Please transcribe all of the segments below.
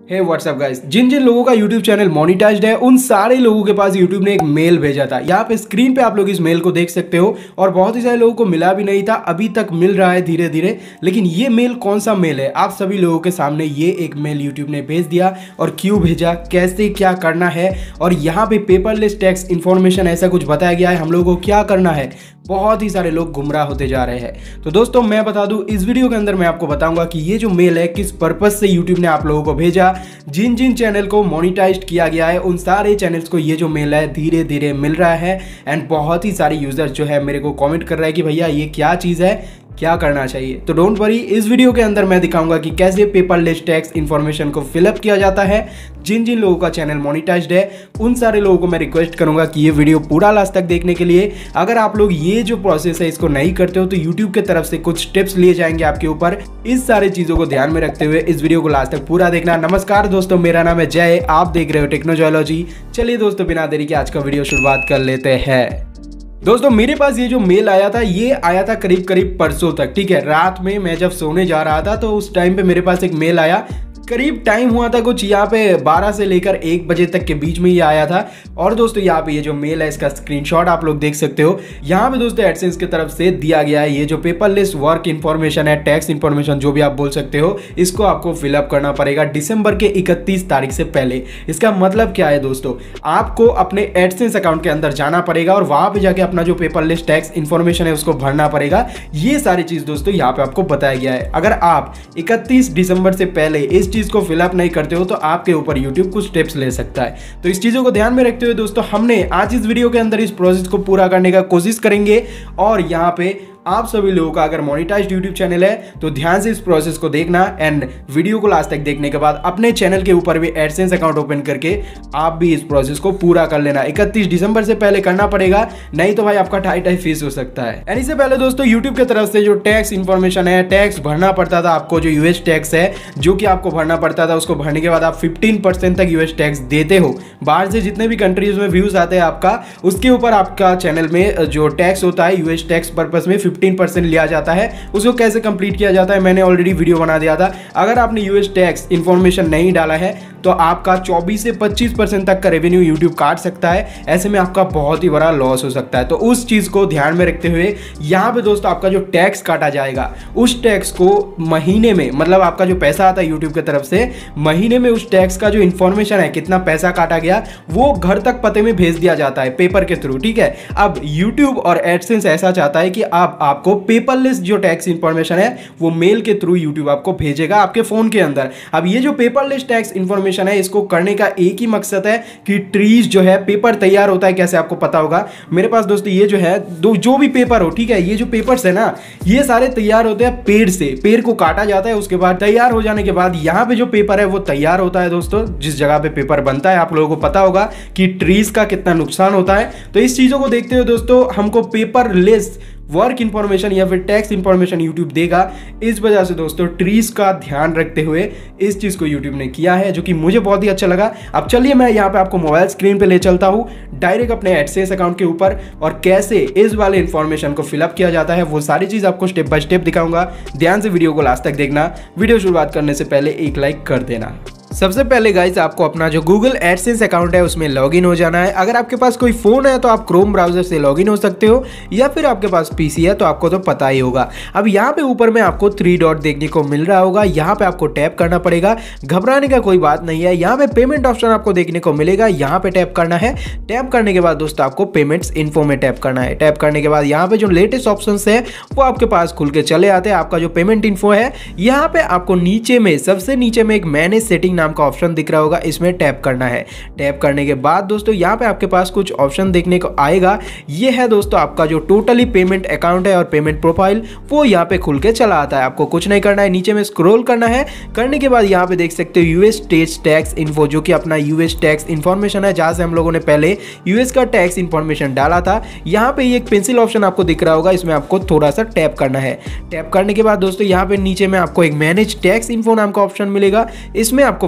हे WhatsApp guys, जिन जिन लोगों का YouTube channel monetised है उन सारे लोगों के पास YouTube ने एक मेल भेजा था। यहाँ पे स्क्रीन पे आप लोग इस मेल को देख सकते हो और बहुत ही सारे लोगों को मिला भी नहीं था, अभी तक मिल रहा है धीरे धीरे। लेकिन ये मेल कौन सा मेल है, आप सभी लोगों के सामने ये एक मेल YouTube ने भेज दिया। और क्यों भेजा, कैसे क्या करना है, और यहाँ पे पेपरलेस टैक्स इन्फॉर्मेशन ऐसा कुछ बताया गया है हम लोगों को क्या करना है। बहुत ही सारे लोग गुमराह होते जा रहे हैं। तो दोस्तों मैं बता दूं, इस वीडियो के अंदर मैं आपको बताऊंगा कि ये जो मेल है किस पर्पस से YouTube ने आप लोगों को भेजा। जिन जिन चैनल को मोनेटाइज्ड किया गया है उन सारे चैनल्स को ये जो मेल है धीरे धीरे मिल रहा है। एंड बहुत ही सारे यूजर्स जो है मेरे को कमेंट कर रहा है कि भैया ये क्या चीज़ है, क्या करना चाहिए। तो डोंट वरी, इस वीडियो के अंदर मैं दिखाऊंगा कि कैसे पेपरलेस टैक्स इन्फॉर्मेशन को फिलअप किया जाता है। जिन जिन लोगों का चैनल मोनेटाइज्ड है उन सारे लोगों को मैं रिक्वेस्ट करूंगा कि ये वीडियो पूरा लास्ट तक देखने के लिए। अगर आप लोग ये जो प्रोसेस है इसको नहीं करते हो तो यूट्यूब की तरफ से कुछ टिप्स लिए जाएंगे आपके ऊपर। इस सारी चीजों को ध्यान में रखते हुए इस वीडियो को लास्ट तक पूरा देखना। नमस्कार दोस्तों, मेरा नाम है जय, आप देख रहे हो टेक्नोलॉजी। चलिए दोस्तों, बिना देरी के आज का वीडियो शुरुआत कर लेते हैं। दोस्तों मेरे पास ये जो मेल आया था ये आया था करीब करीब परसों तक, ठीक है। रात में मैं जब सोने जा रहा था तो उस टाइम पे मेरे पास एक मेल आया। करीब टाइम हुआ था कुछ यहाँ पे 12 से लेकर 1 बजे तक के बीच में ये आया था। और दोस्तों यहाँ पे ये जो मेल है इसका स्क्रीनशॉट आप लोग देख सकते हो। यहाँ पे दोस्तों एडसेंस की तरफ से दिया गया है ये जो पेपरलेस वर्क इन्फॉर्मेशन है, टैक्स इन्फॉर्मेशन जो भी आप बोल सकते हो, इसको आपको फिलअप करना पड़ेगा दिसंबर के 31 तारीख से पहले। इसका मतलब क्या है दोस्तों, आपको अपने एडसेंस अकाउंट के अंदर जाना पड़ेगा और वहां पे जाके अपना जो पेपरलेस टैक्स इन्फॉर्मेशन है उसको भरना पड़ेगा। ये सारी चीज दोस्तों यहाँ पे आपको बताया गया है। अगर आप 31 दिसंबर से पहले इस चीज को फिलअप नहीं करते हो तो आपके ऊपर YouTube कुछ स्टेप्स ले सकता है। तो इस चीजों को ध्यान में रखते हुए दोस्तों हमने आज इस वीडियो के अंदर इस प्रोसेस को पूरा करने का कोशिश करेंगे। और यहाँ पे आप सभी लोगों का अगर मोनेटाइज्ड YouTube चैनल है तो ध्यान से इस प्रोसेस को देखना। एंड वीडियो को लास्ट तक देखने के बाद अपने चैनल के ऊपर भी एडसेंस अकाउंट ओपन करके आप भी इस प्रोसेस को पूरा कर लेना। 31 दिसंबर से पहले करना पड़ेगा, नहीं तो भाई आपका टाई फीस हो सकता है। एंड इससे पहले दोस्तों YouTube की तरफ से जो टैक्स इन्फॉर्मेशन है, टैक्स भरना पड़ता था आपको, जो यूएस टैक्स है जो कि आपको भरना पड़ता था, उसको भरने के बाद आप 15% तक यूएस टैक्स देते हो। बाहर से जितने भी कंट्रीज में व्यूज आते हैं आपका, उसके ऊपर आपका चैनल में जो टैक्स होता है यूएस टैक्स पर्पस में 15% लिया जाता है। उसको कैसे कंप्लीट किया जाता है मैंने ऑलरेडी वीडियो बना दिया था। अगर आपने यूएस टैक्स इन्फॉर्मेशन नहीं डाला है तो आपका 24 से 25% तक का रेवेन्यू यूट्यूब काट सकता है। ऐसे में आपका बहुत ही बड़ा लॉस हो सकता है। तो उस चीज को ध्यान में रखते हुए यहाँ पे दोस्तों आपका जो टैक्स काटा जाएगा उस टैक्स को महीने में, मतलब आपका जो पैसा आता है यूट्यूब की तरफ से, महीने में उस टैक्स का जो इन्फॉर्मेशन है कितना पैसा काटा गया वो घर तक पते में भेज दिया जाता है पेपर के थ्रू, ठीक है। अब यूट्यूब और एडसेंस ऐसा चाहता है कि आपको पेपरलेस जो टैक्स इंफॉर्मेशन है वो मेल के थ्रू YouTube आपको भेजेगा आपके फोन के अंदर। अब ये जो पेपरलेस टैक्स इंफॉर्मेशन है इसको करने का एक ही मकसद है कि ट्रीज जो है, पेपर तैयार होता है कैसे आपको पता होगा। मेरे पास दोस्तों ये जो है जो भी पेपर हो, ठीक है, ये जो पेपर्स है ना ये सारे तैयार होते हैं पेड़ से। पेड़ को काटा जाता है, उसके बाद तैयार हो जाने के बाद यहाँ पे जो पेपर है वो तैयार होता है। दोस्तों जिस जगह पे पेपर बनता है आप लोगों को पता होगा कि ट्रीज का कितना नुकसान होता है। तो इस चीजों को देखते हुए दोस्तों हमको पेपरलेस वर्क इंफॉर्मेशन या फिर टैक्स इंफॉर्मेशन YouTube देगा। इस वजह से दोस्तों ट्रीज का ध्यान रखते हुए इस चीज को YouTube ने किया है, जो कि मुझे बहुत ही अच्छा लगा। अब चलिए मैं यहाँ पे आपको मोबाइल स्क्रीन पे ले चलता हूँ डायरेक्ट अपने एडसेंस अकाउंट के ऊपर, और कैसे इस वाले इंफॉर्मेशन को फिलअप किया जाता है वो सारी चीज आपको स्टेप बाय स्टेप दिखाऊंगा। ध्यान से वीडियो को लास्ट तक देखना। वीडियो शुरुआत करने से पहले एक लाइक कर देना। सबसे पहले गाइस आपको अपना जो गूगल एडसेंस अकाउंट है उसमें लॉगिन हो जाना है। अगर आपके पास कोई फोन है तो आप क्रोम ब्राउजर से लॉगिन हो सकते हो, या फिर आपके पास पीसी है तो आपको तो पता ही होगा। अब यहाँ पे ऊपर में आपको 3 डॉट देखने को मिल रहा होगा, यहाँ पे आपको टैप करना पड़ेगा। घबराने का कोई बात नहीं है। यहाँ पे पेमेंट ऑप्शन आपको देखने को मिलेगा, यहाँ पे टैप करना है। टैप करने के बाद दोस्तों आपको पेमेंट्स इन्फो में टैप करना है। टैप करने के बाद यहाँ पे जो लेटेस्ट ऑप्शन है वो आपके पास खुल के चले आते हैं। आपका जो पेमेंट इन्फो है यहाँ पे आपको नीचे में, सबसे नीचे में एक मैनेज सेटिंग नाम का ऑप्शन दिख रहा होगा, इसमें टैप करना है। टैप करने के बाद दोस्तों यहाँ पे आपके पास कुछ ऑप्शन देखने को आएगा। ये है दोस्तों आपका जो टोटली पेमेंट अकाउंट है और पेमेंट प्रोफाइल, वो यहाँ पे खुल के चला आता है। आपको कुछ नहीं करना है, नीचे में स्क्रॉल करना है। करने के बाद यहाँ पे देख सकते हो यूएस स्टेट टैक्स इन्फो, जो कि अपना यूएस टैक्स इन्फॉर्मेशन है, जहां से हम लोगों ने पहले यूएस का टैक्स इन्फॉर्मेशन डाला था। यहाँ पे एक पेंसिल ऑप्शन आपको दिख रहा होगा, इसमें आपको थोड़ा सा टैप करना है। टैप करने के बाद दोस्तों यहाँ पे नीचे में आपको एक मैनेज टैक्स इन्फो नाम का ऑप्शन मिलेगा, इसमें आपको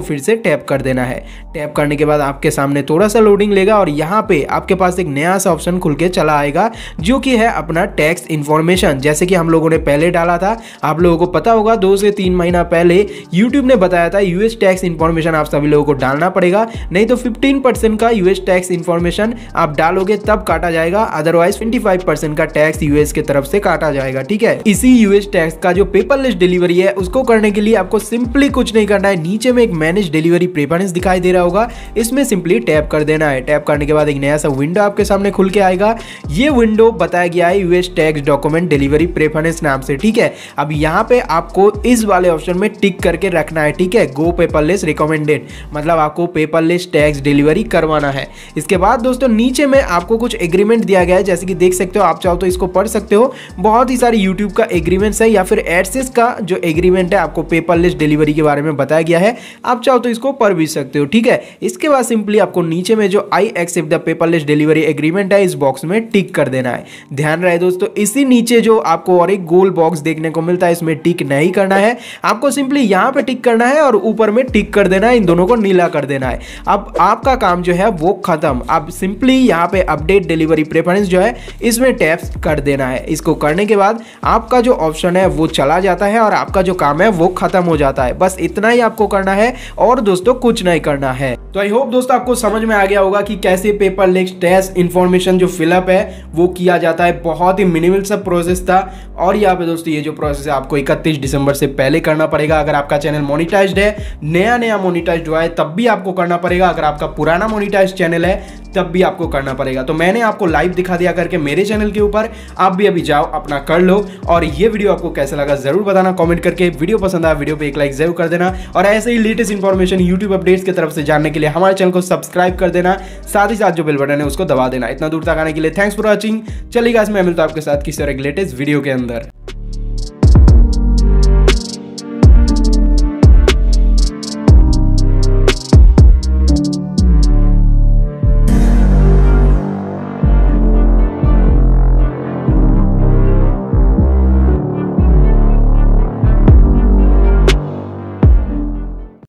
फिर से टैप कर देना है। टैप करने के बाद आपके सामने थोड़ा सा लोडिंग लेगा और यहाँ पे आपके पास एक नया सा ऑप्शन खुल के चला आएगा जो कि है अपना टैक्स इन्फॉर्मेशन। जैसे कि हम लोगों ने पहले डाला था, आप लोगों को पता होगा 2 से 3 महीना पहले यूट्यूब ने बताया था यूएस टैक्स इन्फॉर्मेशन आप सभी लोगों को डालना पड़ेगा, नहीं तो 15% का यूएस टैक्स इन्फॉर्मेशन आप डालोगे तब काटा जाएगा, अदरवाइज 25% का टैक्स यूएस की तरफ से काटा जाएगा। ठीक है, इसी यूएस टैक्स का जो पेपरलेस डिलीवरी है उसको करने के लिए आपको सिंपली कुछ नहीं करना है। नीचे में एक मैनेज डिलीवरी प्रेफरेंस दिखाई दे रहा होगा, इसमें सिंपली टैप कर देना है। टैप करने के बाद एक नया सा विंडो आपके सामने खुल के आएगा। ये विंडो बताया गया है US tax document delivery preference नाम से। ठीक है, अब यहाँ पे आपको इस वाले ऑप्शन में टिक करके रखना है। ठीक है, गो पेपरलेस रिकमेंडेड, मतलब आपको पेपरलेस टैक्स डिलीवरी करवाना है। इसके बाद दोस्तों नीचे में आपको कुछ एग्रीमेंट दिया गया है, जैसे कि देख सकते हो, आप चाहो तो इसको पढ़ सकते हो। बहुत ही सारे यूट्यूब का एग्रीमेंट्स है या फिर एडसेस का जो एग्रीमेंट है आपको पेपरलेस डिलीवरी के बारे में बताया गया है, आप चाहो तो इसको पढ़ भी सकते हो। ठीक है, इसके बाद सिंपली आपको नीचे में जो I accept the paperless delivery agreement है इस बॉक्स में टिक कर देना है। ध्यान रहे दोस्तों, इसी नीचे जो आपको और एक गोल बॉक्स देखने को मिलता है इसमें टिक नहीं करना है, आपको सिंपली यहां पे टिक करना है और ऊपर में टिक कर देना है, इन दोनों को नीला कर देना है। अब आपका काम जो है वो खत्म। अब सिंपली यहां पे अपडेट डिलीवरी प्रेफरेंस जो है इसमें टैप कर देना है। इसको करने के बाद आपका जो ऑप्शन है वो चला जाता है और आपका जो काम है वो खत्म हो जाता है। बस इतना ही आपको करना है और दोस्तों कुछ नहीं करना है। तो आई होप दोस्तों आपको समझ में आ गया होगा कि कैसे पेपरलेस टैक्स इन्फॉर्मेशन जो फिलअप है वो किया जाता है। बहुत ही मिनिमल सा प्रोसेस था और यहाँ पे दोस्तों ये जो प्रोसेस है आपको 31 दिसंबर से पहले करना पड़ेगा। अगर आपका चैनल मोनिटाइज्ड है, नया मोनिटाइज्ड हुआ है, तब भी आपको करना पड़ेगा। अगर आपका पुराना मोनिटाइज्ड चैनल है तब भी आपको करना पड़ेगा। तो मैंने आपको लाइव दिखा दिया करके मेरे चैनल के ऊपर, आप भी अभी जाओ अपना कर लो। और ये वीडियो आपको कैसा लगा जरूर बताना कमेंट करके। वीडियो पसंद आया वीडियो पे एक लाइक जरूर कर देना और ऐसे ही लेटेस्ट इंफॉर्मेशन यूट्यूब अपडेट्स की तरफ से जानने के लिए हमारे चैनल को सब्सक्राइब कर देना, साथ ही साथ जो बेल बटन है उसको दबा देना। इतना दूर तक आने के लिए थैंक्स फॉर वॉचिंग। चलिए गाइस, मैं मिलता हूं आपके साथ किसी और एक लेटेस्ट वीडियो के अंदर।